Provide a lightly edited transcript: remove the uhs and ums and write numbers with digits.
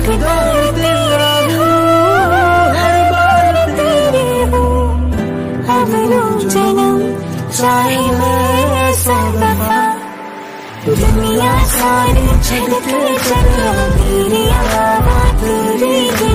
ठेकेदार तेरा हूँ, हर बार तेरे हूँ। अब लो जन्म चाहे मैं 100 दफा, दुनिया सारी छड़ के चला तेरी आवाज़ तेरी